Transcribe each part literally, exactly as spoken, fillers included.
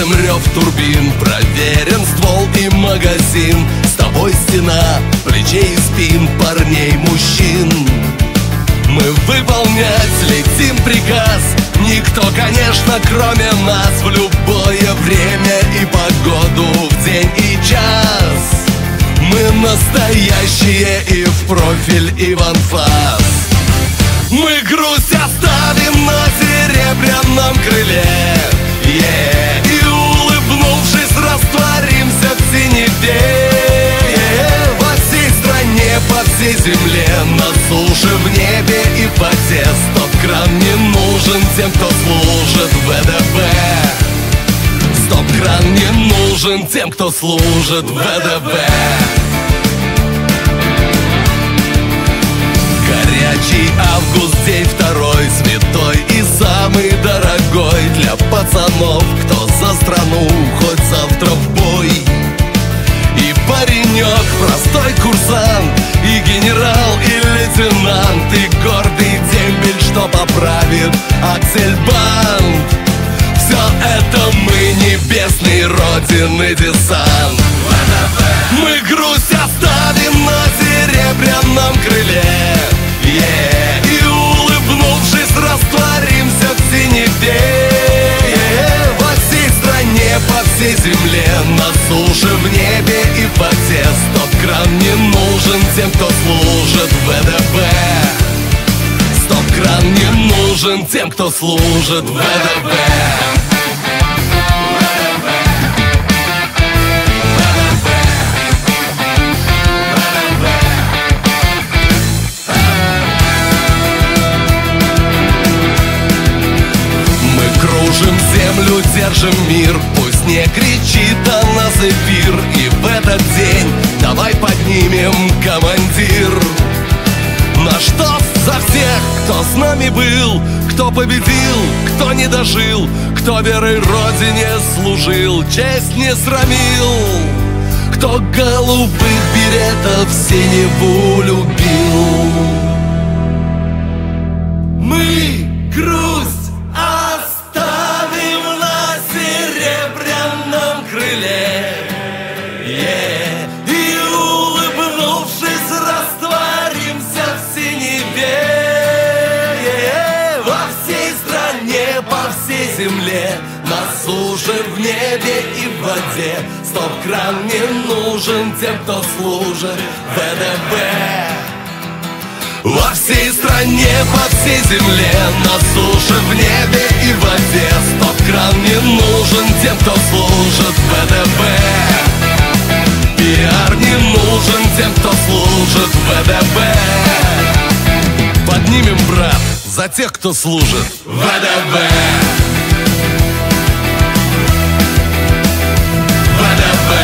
Слышим рев турбин, проверен ствол и магазин. С тобой стена плечей и спин парней, мужчин. Мы выполнять летим приказ. Никто, конечно, кроме нас. В любое время и погоду, в день и час. Мы настоящие и в профиль, и в анфас. Мы грусть оставим на серебряном крыле, yeah. И улыбнувшись, растворимся в синеве, yeah. Во всей стране, по всей земле, на суше, в небе и в воде. Стоп-кран не нужен тем, кто служит в вэ дэ вэ. Стоп-кран не нужен тем, кто служит в вэ дэ вэ. Горячий август, день второй, святой и самый дорогой для пацанов, кто за страну, хоть завтра в бой. И паренек, простой курсант, и генерал, и лейтенант, и гордый дембель, что поправит аксельбанд. Все это мы, небесный Родины десант. Мы грусть оставим на серебряном крыле, yeah. И улыбнувшись, растворимся в синеве, yeah. Во всей стране, по всей земле, на суше, в небе и в воде. Стоп-кран не нужен тем, кто служит в вэ дэ вэ. Стоп-кран не нужен тем, кто служит в вэ дэ вэ. Кружим землю, держим мир, пусть не кричит о нас эфир. И в этот день давай поднимем командир. Наш тост за всех, кто с нами был, кто победил, кто не дожил, кто верой Родине служил, честь не срамил, кто голубых беретов синеву любил. Мы грусть крыле, yeah. И улыбнувшись, растворимся в синеве, yeah. Во всей стране, по всей земле, на суше, в небе и в воде. Стоп-кран не нужен тем, кто служит в вэ дэ вэ. Во всей стране, по всей земле, на суше, в небе и в воде. Стоп-кран не нужен тем, кто служит в вэ дэ вэ. Пиар не нужен тем, кто служит в вэ дэ вэ. Поднимем, брат, за тех, кто служит в вэ дэ вэ. вэ дэ вэ.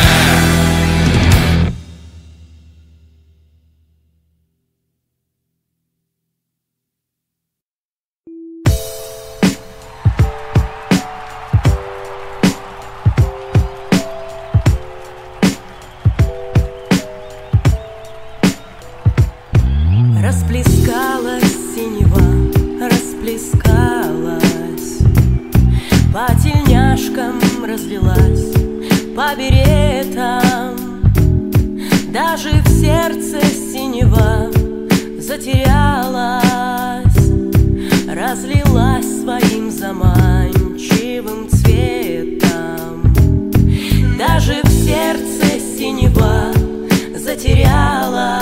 Расплескалась синева, расплескалась, по тельняшкам разлилась, по беретам. Даже в сердце синева затерялась, разлилась своим заманчивым цветом. Даже в сердце синева затерялась,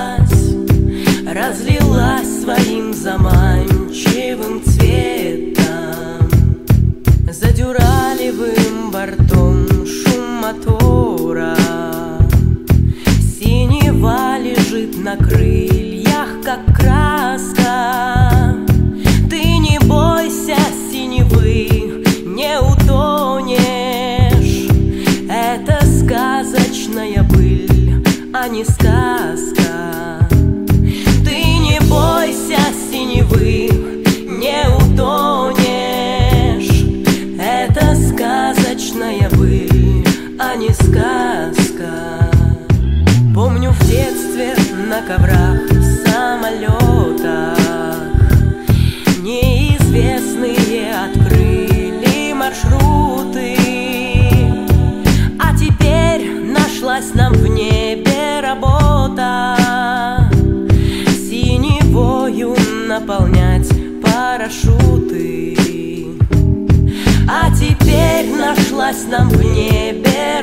разлилась своим заманчивым цветом. За дюралевым бортом шум мотора, синева лежит на крыльях, как краска. Ты не бойся синевы, не утонешь. Это сказочная быль, а не сказка. Ты не бойся синевы, не утонешь. Это сказочная быль, а не сказка. Помню в детстве на коврах, в самолетах неизвестные открыли маршруты. Теперь нашлась нам в небе